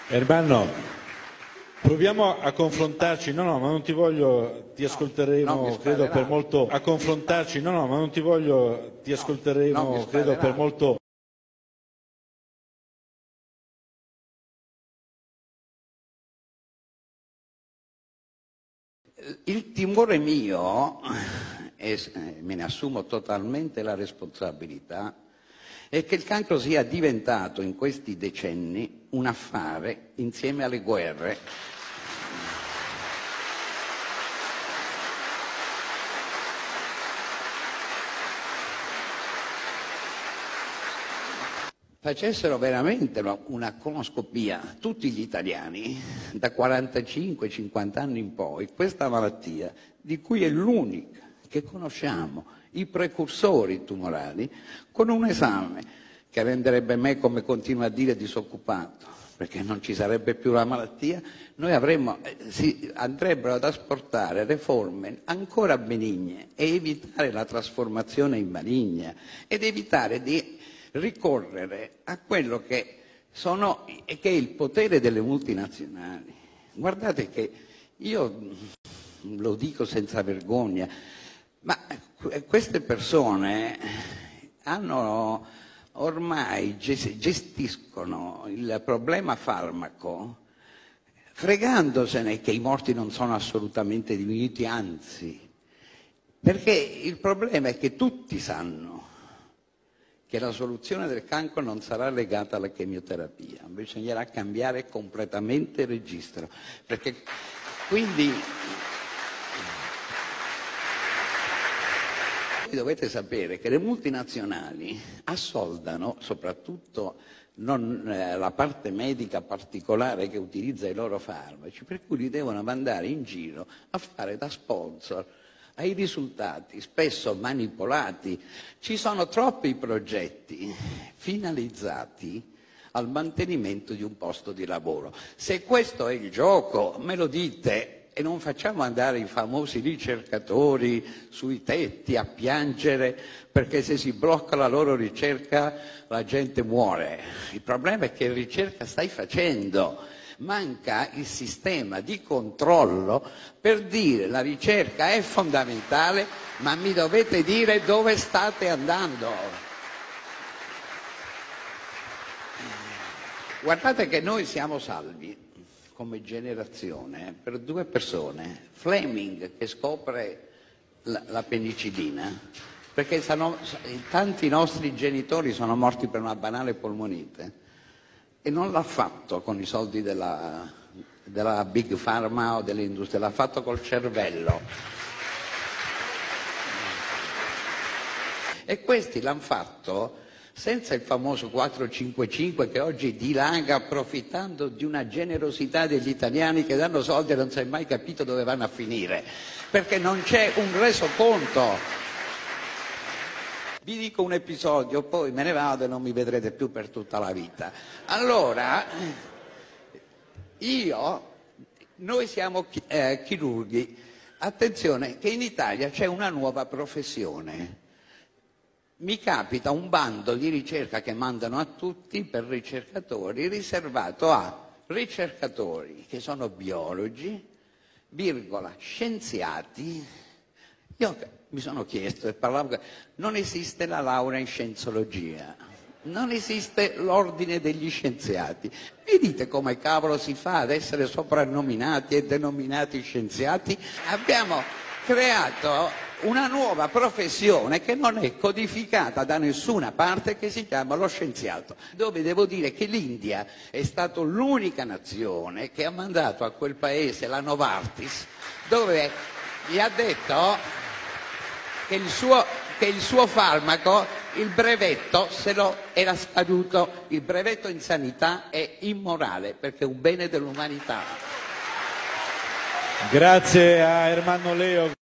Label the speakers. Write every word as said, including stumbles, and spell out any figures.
Speaker 1: Ermanno, proviamo a confrontarci, no no ma non ti voglio, ti ascolteremo
Speaker 2: no,
Speaker 1: credo per molto, a confrontarci, no no ma non ti voglio, ti ascolteremo
Speaker 2: no,
Speaker 1: credo per molto.
Speaker 2: Il timore mio, e me ne assumo totalmente la responsabilità, è che il cancro sia diventato in questi decenni un affare insieme alle guerre. Facessero veramente una colonoscopia tutti gli italiani da quarantacinque cinquanta anni in poi, questa malattia, di cui è l'unica che conosciamo, i precursori tumorali, con un esame che renderebbe me, come continua a dire, disoccupato, perché non ci sarebbe più la malattia, noi avremmo, eh, si, andrebbero ad asportare le forme ancora benigne e evitare la trasformazione in maligna ed evitare di ricorrere a quello che, sono, che è il potere delle multinazionali. Guardate che io lo dico senza vergogna, ma queste persone hanno ormai gestiscono il problema farmaco fregandosene che i morti non sono assolutamente diminuiti, anzi, perché il problema è che tutti sanno che la soluzione del cancro non sarà legata alla chemioterapia, bisognerà cambiare completamente il registro, perché quindi dovete sapere che le multinazionali assoldano soprattutto non, eh, la parte medica particolare che utilizza i loro farmaci, per cui li devono mandare in giro a fare da sponsor ai risultati spesso manipolati. Ci sono troppi progetti finalizzati al mantenimento di un posto di lavoro. Se questo è il gioco, me lo dite, e non facciamo andare i famosi ricercatori sui tetti a piangere perché se si blocca la loro ricerca la gente muore. Il problema è che ricerca stai facendo. Manca il sistema di controllo per dire la ricerca è fondamentale, ma mi dovete dire dove state andando. Guardate che noi siamo salvi come generazione per due persone. Fleming, che scopre la, la penicillina, perché sono, tanti nostri genitori sono morti per una banale polmonite. E non l'ha fatto con i soldi della, della Big Pharma o dell'industria, l'ha fatto col cervello. E questi l'hanno fatto senza il famoso quattro cinque cinque che oggi dilaga approfittando di una generosità degli italiani che danno soldi e non si è mai capito dove vanno a finire, perché non c'è un resoconto. Vi dico un episodio, poi me ne vado e non mi vedrete più per tutta la vita. Allora, io, noi siamo eh, chirurghi. Attenzione che in Italia c'è una nuova professione. Mi capita un bando di ricerca che mandano a tutti per ricercatori, riservato a ricercatori che sono biologi, virgola, scienziati. Io mi sono chiesto e parlavo, non esiste la laurea in scienziologia, non esiste l'ordine degli scienziati. Mi dite come cavolo si fa ad essere soprannominati e denominati scienziati? Abbiamo creato una nuova professione che non è codificata da nessuna parte, che si chiama lo scienziato, dove devo dire che l'India è stata l'unica nazione che ha mandato a quel paese la Novartis, dove gli ha detto che il suo, che il suo farmaco, il brevetto, se lo era scaduto. Il brevetto in sanità è immorale perché è un bene dell'umanità.
Speaker 1: Grazie a Ermanno Leo.